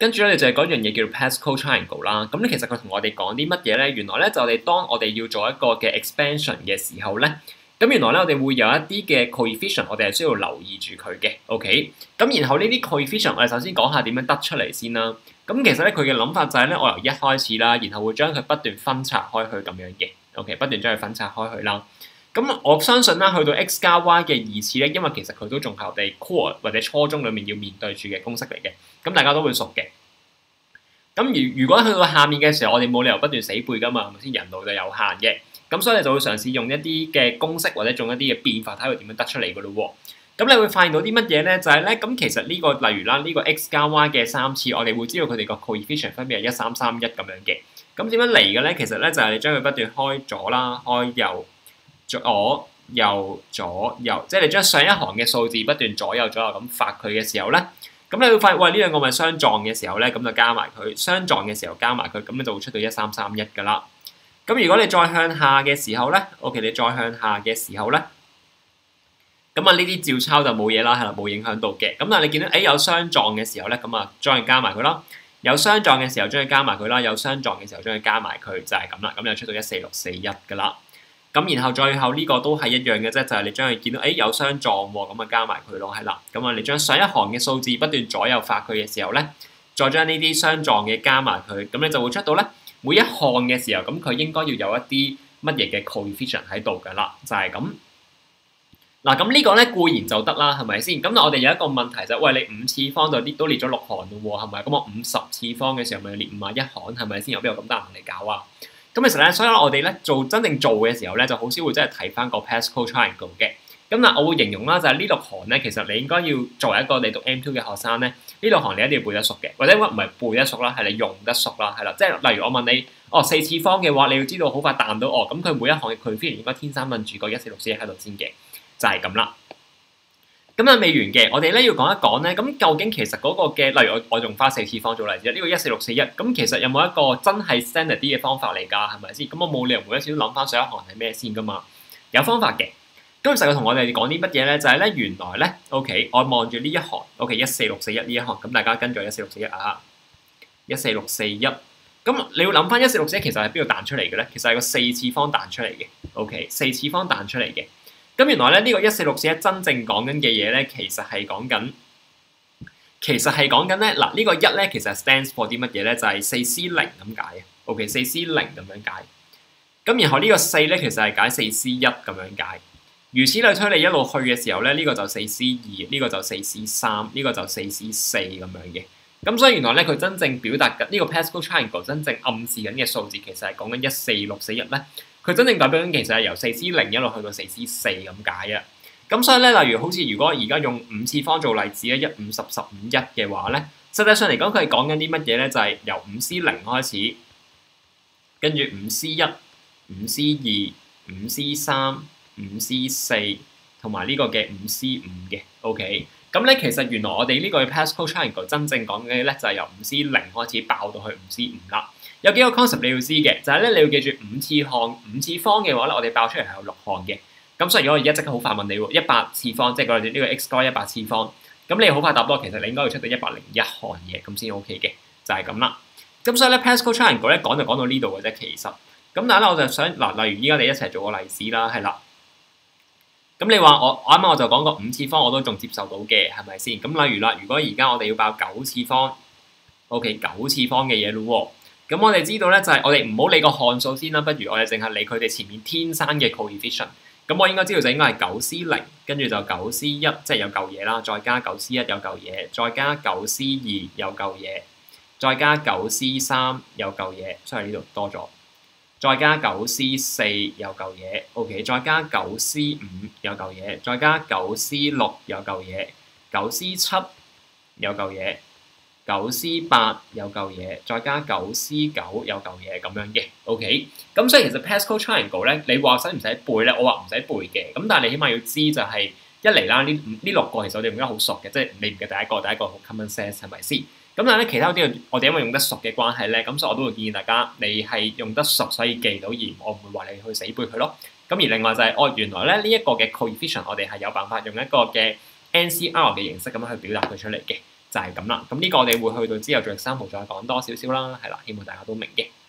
跟住咧就係嗰樣嘢叫做 Pascal triangle 啦。咁咧其實佢同我哋講啲乜嘢咧？原來咧就當我哋要做一個嘅 expansion 嘅時候咧，咁原來咧我哋會有一啲嘅 coefficient，我哋係需要留意住佢嘅。OK，咁然後呢啲 coefficient 我哋首先講下點樣得出嚟先啦。咁其實咧佢嘅諗法就係咧，我由1開始啦，然後會將佢不斷分拆開去咁樣嘅。OK， 不斷將佢分拆開去啦。咁我相信啦，去到 x 加 y 嘅二次咧，因為其實佢都仲係我哋 core 或者初中裡面要面對住嘅公式嚟嘅，咁大家都會熟嘅。咁如果去到下面嘅時候，我哋冇理由不斷死背噶嘛，係咪先？人腦就有限嘅，咁所以你就會嘗試用一啲嘅公式或者用一啲嘅變化睇佢點樣得出嚟噶咯喎。咁你會發現到啲乜嘢咧？就係咧，咁其實呢個例如啦，呢個 x 加 y 嘅3次，我哋會知道佢哋個 coefficient 分別係1、3、3、1咁樣嘅。咁點樣嚟嘅咧？其實咧就係你將佢不斷開左啦，開右。左右左右，即係你將上一行嘅數字不斷左右咁發佢嘅時候咧，咁你會發現，喂，呢兩個咪相撞嘅時候咧，咁就加埋佢，相撞嘅時候加埋佢，咁你就會出到1、3、3、1噶啦。咁如果你再向下嘅時候咧 ，OK， 你再向下嘅時候咧，咁啊呢啲照抄就冇嘢啦，係啦，冇影響到嘅。咁但係你見到有相撞嘅時候咧，咁啊將佢加埋佢啦。有相撞嘅時候將佢加埋佢啦，有相撞嘅時候將佢加埋佢，就係咁啦。咁就出到14641噶啦。咁然後最後呢個都係一樣嘅啫，就係你將佢見到有相撞喎，咁啊加埋佢咯，係啦。咁啊你將上一行嘅數字不斷左右發佢嘅時候咧，再將呢啲相撞嘅加埋佢，咁你就會出到咧每一項嘅時候，咁佢應該要有一啲乜嘢嘅 coefficient 喺度㗎啦，就係咁。嗱咁呢個咧固然就得啦，係咪先？咁我哋有一個問題就係，喂，你5次方就都列咗6行咯喎，係咪？咁我50次方嘅時候咪列51行，係咪先？有邊有咁得閒同你搞啊？咁其實咧，所以我哋咧真正做嘅時候咧，就好少會真係睇翻個 Pascal triangle 嘅。咁嗱，我會形容啦，就係呢6行咧，其實你應該要作為一個你讀 M2 嘅學生咧，呢6行你一定要背得熟嘅，或者唔係背得熟啦，係你用得熟啦，係啦。即係例如我問你，4次方嘅話，你要知道好快彈到咁佢每一行嘅 coefficient 應該天生問住個14641喺度先嘅，就係咁啦。咁啊未完嘅，我哋咧要講一講咧，咁究竟其實嗰個嘅，例如我用花4次方做例子，呢個14641，咁其實有冇一個真係 standard 啲嘅方法嚟㗎？係咪先？咁我冇理由每一次都諗翻上一行係咩先㗎嘛？有方法嘅。咁其實佢同我哋講啲乜嘢咧？就係咧原來咧 ，OK， 我望住呢一行 ，OK 14641呢一行，咁大家跟住14641啊，14641，咁你要諗翻14641其實係邊度彈出嚟嘅咧？其實係個4次方彈出嚟嘅 ，OK， 4次方彈出嚟嘅。咁原來咧呢個14641真正講緊嘅嘢咧，其實係講緊咧嗱呢個1咧其實 stands for 啲乜嘢咧？就係4C0咁解嘅 ，OK 4C0咁樣解。咁然後呢個4咧其實係解4C1咁樣解。如此類推，你一路去嘅時候咧，呢個就4C2，呢個就4C3，呢個就4C4咁樣嘅。咁所以原來咧佢真正表達緊呢個 Pascal triangle 真正暗示緊嘅數字，其實係講緊14641咧。佢真正代表緊其實係由4C0一路去到4C4咁解啊！咁所以咧，例如好似如果而家用5次方做例子咧，1、5、10、15、1嘅話咧，實際上嚟講佢係講緊啲乜嘢咧？就係由5C0開始，跟住5C1、5C2、5C3、5C4 同埋呢個嘅5C5嘅 ，OK。咁咧其實原來我哋呢個 Pascal triangle 真正講嘅咧就係由5C0開始爆到去5C5啦。有幾個 concept 你要知嘅，就係咧你要記住5次方嘅話咧，我哋爆出嚟係有6項嘅。咁所以如果我而家即刻好快問你喎，100次方，即係我哋呢個 x 多100次方，咁你好快答到，其實你應該要出到101項嘢，咁先 OK 嘅，就係咁啦。咁所以咧 Pascal triangle 咧講就講到呢度嘅啫，其實。咁但係咧我就想嗱，例如依家你一齊做個例子啦，係啦。咁你話我啱啱我就講過5次方我都仲接受到嘅，係咪先？咁例如啦，如果而家我哋要爆9次方 ，OK 9次方嘅嘢咯喎。咁我哋知道咧，就係我哋唔好理個項數先啦，不如我哋淨係理佢哋前面天生嘅 coefficient。咁我應該知道就應該係9C0，跟住就9C1，即係有嚿嘢啦，再加9C1有嚿嘢，再加9C2有嚿嘢，再加9C3有嚿嘢，所以呢度多咗，再加9C4有嚿嘢 ，OK， 再加9C5有嚿嘢，再加9C6有嚿嘢，9C7有嚿嘢。9C8有嚿嘢，再加9C9有嚿嘢咁樣嘅 ，OK。咁所以其實 Pascal triangle 咧，你話使唔使背咧？我話唔使背嘅。咁但係你起碼要知就係一嚟啦，呢6個其實我哋用得好熟嘅，即係你唔記得第一個好 common sense 係咪先？咁但係咧其他啲我哋因為用得熟嘅關係咧，咁所以我都會建議大家你係用得熟所以記到，而我唔會話你去死背佢咯。咁而另外就係原來咧呢一個嘅 coefficient 我哋係有辦法用一個嘅 NCR 嘅形式咁樣去表達佢出嚟嘅。 就係咁啦。咁呢個我哋會去到之後做 example 再講多少少啦，係啦，希望大家都明嘅。